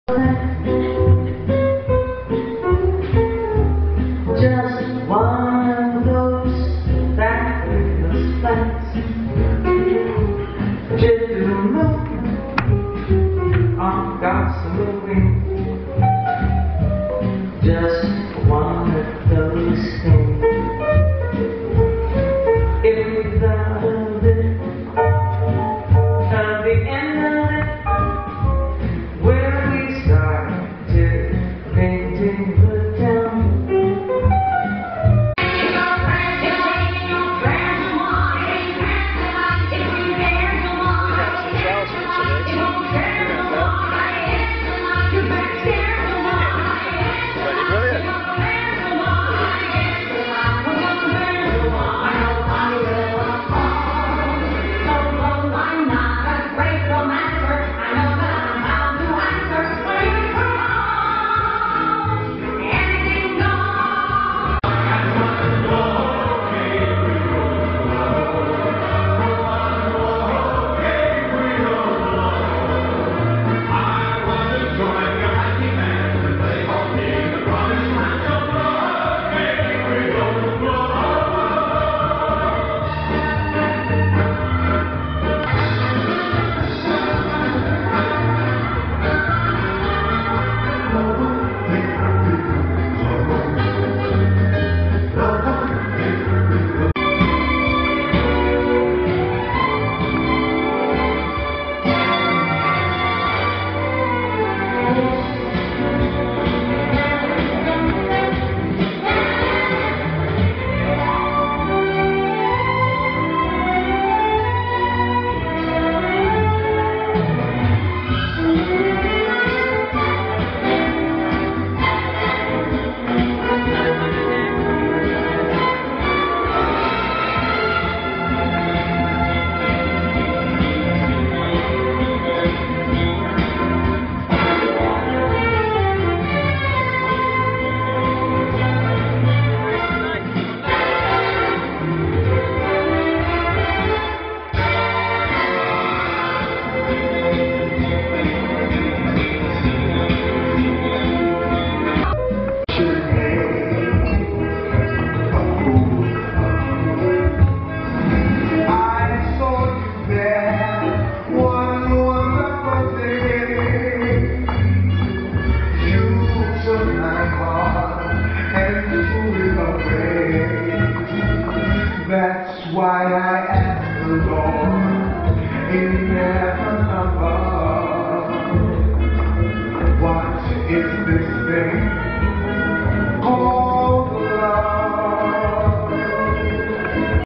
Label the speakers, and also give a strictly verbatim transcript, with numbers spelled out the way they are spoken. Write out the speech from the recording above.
Speaker 1: Just one of those fabulous flights to the moon on gossamer wings. Just one of those things. If we thought of it, of the end of it, where we started painting the town.
Speaker 2: That's why I ask the Lord in heaven above, what is this thing